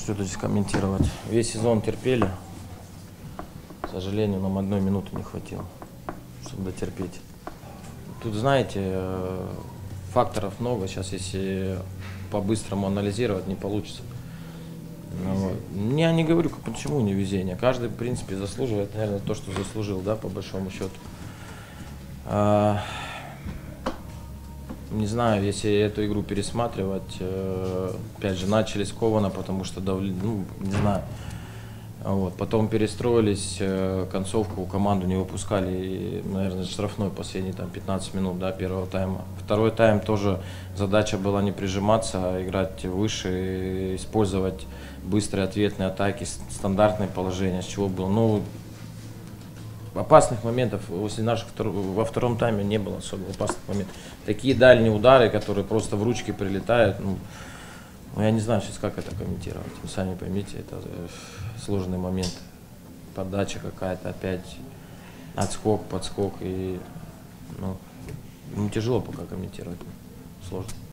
Что тут здесь комментировать? Весь сезон терпели. К сожалению, нам 1 минуты не хватило, чтобы дотерпеть. Тут, знаете, факторов много. Сейчас, если по-быстрому анализировать, не получится. Вот. Я не говорю, почему не везение. Каждый, в принципе, заслуживает, наверное, то, что заслужил, да, по большому счету. Не знаю, если эту игру пересматривать, опять же, начали скованно, потому что не знаю. Вот. Потом перестроились, концовку команду не выпускали, и, наверное, штрафной последний там 15 минут, да, первого тайма. Второй тайм тоже задача была не прижиматься, а играть выше, использовать быстрые ответные атаки, стандартные положения, с чего было. Ну, опасных моментов после наших во втором тайме не было особо опасных моментов. Такие дальние удары, которые просто в ручки прилетают, ну, я не знаю сейчас, как это комментировать. Вы сами поймите, это сложный момент. Подача какая-то, опять отскок, подскок. И, ну, тяжело пока комментировать. Сложно.